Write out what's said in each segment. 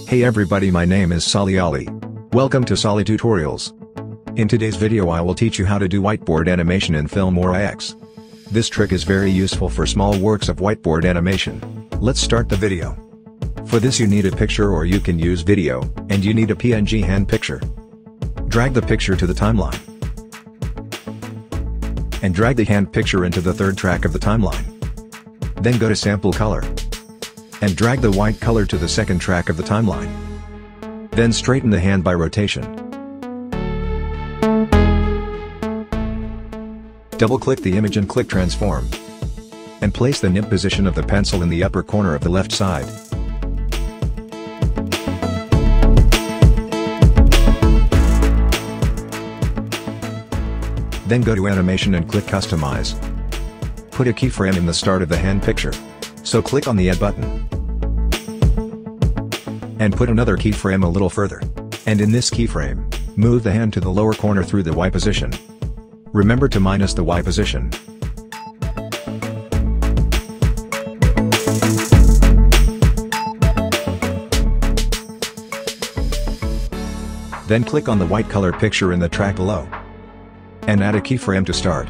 Hey everybody, my name is Salih. Welcome to Salih Tutorials. In today's video I will teach you how to do whiteboard animation in Filmora X. This trick is very useful for small works of whiteboard animation. Let's start the video. For this you need a picture or you can use video, and you need a PNG hand picture. Drag the picture to the timeline. And drag the hand picture into the third track of the timeline. Then go to sample color. And drag the white color to the second track of the timeline. Then straighten the hand by rotation. Double-click the image and click Transform. And place the nib position of the pencil in the upper corner of the left side. Then go to Animation and click Customize. Put a keyframe in the start of the hand picture. So click on the Add button. And put another keyframe a little further. And in this keyframe, move the hand to the lower corner through the Y position. Remember to minus the Y position. Then click on the white color picture in the track below. And add a keyframe to start.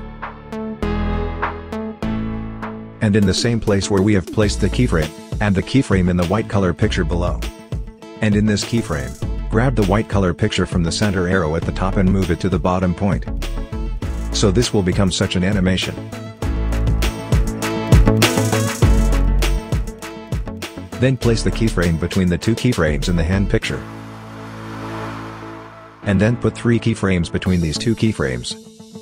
And in the same place where we have placed the keyframe, add the keyframe in the white color picture below. And in this keyframe, grab the white color picture from the center arrow at the top and move it to the bottom point. So this will become such an animation. Then place the keyframe between the two keyframes in the hand picture. And then put 3 keyframes between these 2 keyframes.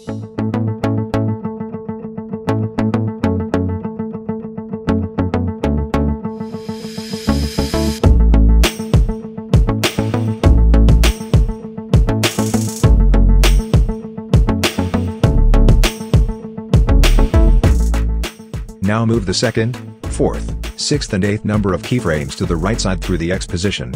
Now move the 2nd, 4th, 6th and 8th number of keyframes to the right side through the X position.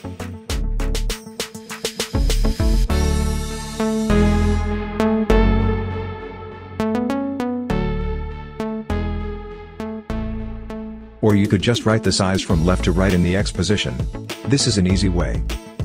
Or you could just write the size from left to right in the X position. This is an easy way.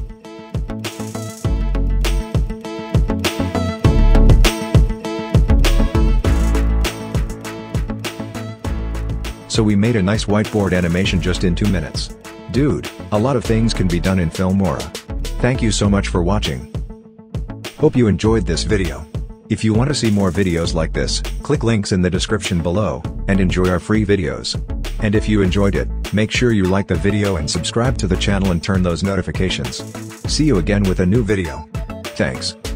So we made a nice whiteboard animation just in 2 minutes. Dude, a lot of things can be done in Filmora. Thank you so much for watching. Hope you enjoyed this video. If you want to see more videos like this, click links in the description below, and enjoy our free videos. And if you enjoyed it, make sure you like the video and subscribe to the channel and turn those notifications. See you again with a new video. Thanks.